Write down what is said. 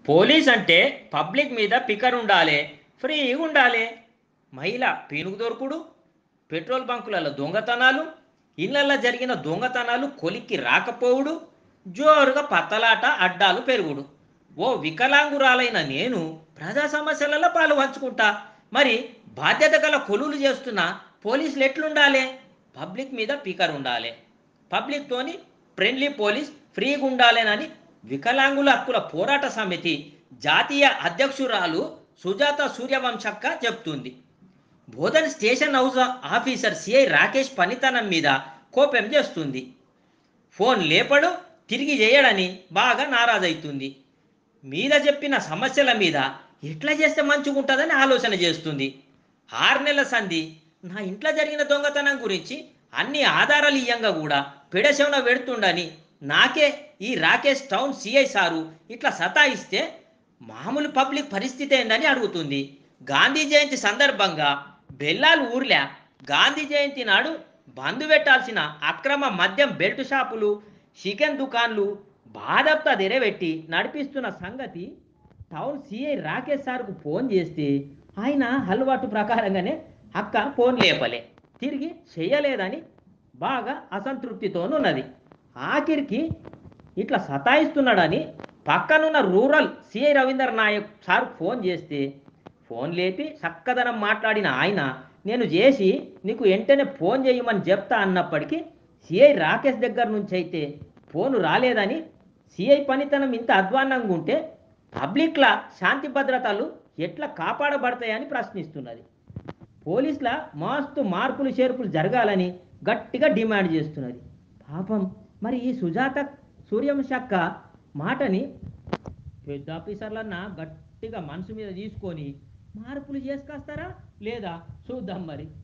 Police అంటే public మీద picker ఉండాలి, ఫ్రీగా ఉండాలి. మహిళ పీనుగు దొరుకుడు, పెట్రోల్ బంకులలో దొంగతనాలు, ఇళ్లలో జరిగిన దొంగతనాలు కొలిక్కి రాకపోవుడు, జోరుగా పత్తలాట అడ్డాలు పెరుగుడు. ఓ వికలాంగురాలైన నేను ప్రజా సమస్యలలో పాలు పంచుకుంటా. మరి బాధ్యత గల కొలువులు చేస్తున్న పోలీసులు ఎట్లుండాలి? పబ్లిక్ మీద పికర్ ఉండాలి, పబ్లిక్తోని ఫ్రెండ్లీ పోలీస్ ఫ్రీగా ఉండాలేనని వికలాంగుల హక్కుల పోరాట సమితి జాతీయ అధ్యక్షురాలు సుజాత సూర్యవంశక్క చెప్తుంది. Bodhan station house officer CI Rakesh పనితనం మీద కోపం చేస్తుంది. ఫోన్ లేపడు, తిరిగి చేయడని బాగా నారాజవుతుంది. మీద చెప్పిన సమస్యల మీద ఎట్లా చేస్తే మంచిగుంటుందని ఆలోచన చేస్తుంది. 6 నెలల సంధి నా ఇంట్లో జరిగిన దొంగతనం గురించి అన్ని ఆధారాలు ఇయ్యంగా కూడా పెడశవన పెడుతుండని నాకే ఈ రాకేష్ టౌన్ సిఐ సారు ఇట్లా సతాయిస్తే మామూలు పబ్లిక్ పరిస్థితి ఏందని అడుగుతుంది. గాంధీ జయంతి సందర్భంగా బెల్లాలు ఊర్లే గాంధీ జయంతి నాడు బంద్ పెట్టాల్సిన అక్రమ మద్యం బెల్ట్ షాపులు, చికెన్ దుకాన్లు బాధప్తా తెరబెట్టి నడిపిస్తున్న సంగతి టౌన్ సిఐ రాకేష్ సార్కు ఫోన్ చేస్తే ఆయన అలవాటు ప్రకారంగానే అక్క ఫోన్ లేపలే, తిరిగి చేయలేదని బాగా అసంతృప్తితోనున్నది. ఆఖరికి ఇట్లా సతాయిస్తున్నాడని పక్కనున్న rural CI Ravinder Naik sir phone చేస్తే ఫోన్ లేపి చక్కదనం మాట్లాడిన ఆయన నేను చేసి నీకు వెంటనే ఫోన్ చేయమని చెప్తా అన్నప్పటికీ సిఐ రాకేష్ దగ్గర నుంచి అయితే ఫోను రాలేదని, సిఐ పనితనం ఇంత అధ్వాన్నంగా ఉంటే పబ్లిక్లా శాంతి భద్రతలు ఎట్లా కాపాడబడతాయని ప్రశ్నిస్తున్నది. పోలీసుల మస్తు మార్పులు చేర్పులు జరగాలని గట్టిగా డిమాండ్ చేస్తున్నది. పాపం మరి ఈ సుజాత సూర్యవంశక్క మాటని పెద్ద ఆఫీసర్లన్నా గట్టిగా మనసు మీద తీసుకొని మార్పులు చేసుకొస్తారా లేదా చూద్దాం మరి.